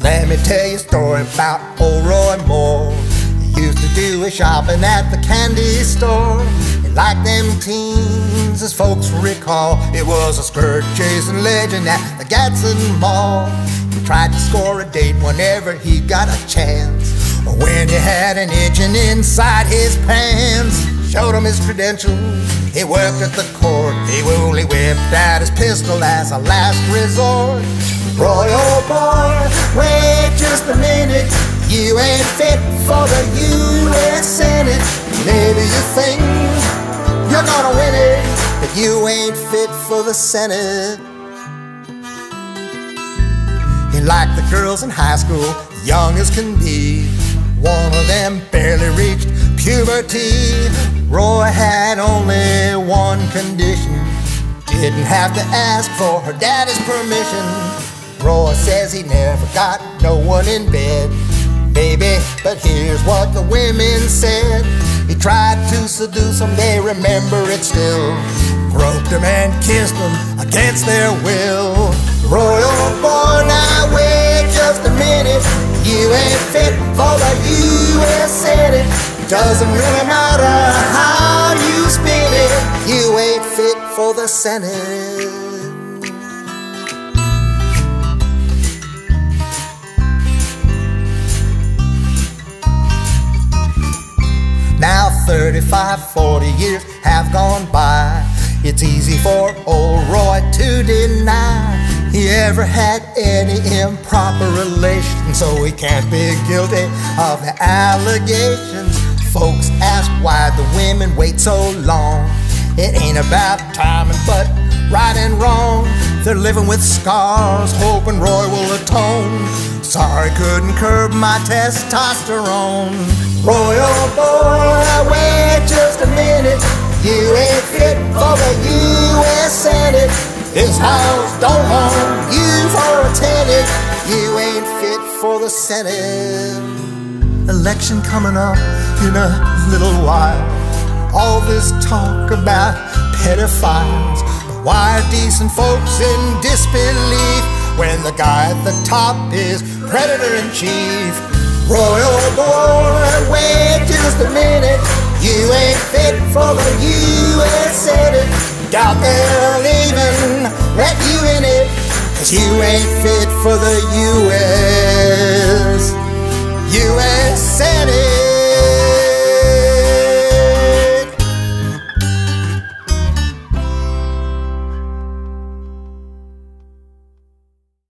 Let me tell you a story about old Roy Moore. He used to do his shopping at the candy store. And like them teens, as folks recall, it was a skirt-chasing legend at the Gadsden Mall. He tried to score a date whenever he got a chance, or when he had an itching inside his pants. Showed him his credentials, he worked at the court. He only whipped out his pistol as a last resort. Roy, old boy, wait just a minute. You ain't fit for the U.S. Senate. Maybe you think you're gonna win it, but you ain't fit for the Senate. He liked the girls in high school, young as can be. One of them barely reached puberty. Roy had only one condition: didn't have to ask for her daddy's permission. Roy says he never got no one in bed, baby, but here's what the women said. He tried to seduce them, they remember it still. Groped them and kissed them against their will. Roy, old boy, now wait just a minute. You ain't fit for the U.S. Senate. Doesn't really matter how you spin it. You ain't fit for the Senate. Now 35, 40 years have gone by. It's easy for old Roy to deny he ever had any improper relations, so he can't be guilty of the allegations. Folks ask why the women wait so long. It ain't about timing, but right and wrong. They're living with scars, hoping Roy will atone. Sorry, couldn't curb my testosterone. Roy, old boy, wait just a minute. You ain't fit for the U.S. Senate. This house don't want you for a tenant. You ain't fit for the Senate. Election coming up in a little while. All this talk about pedophiles, but why are decent folks in disbelief when the guy at the top is predator-in-chief? Roy, old boy, wait just a minute. You ain't fit for the U.S. Senate. Doubt they'll even let you in it, 'cause you ain't fit for the U.S.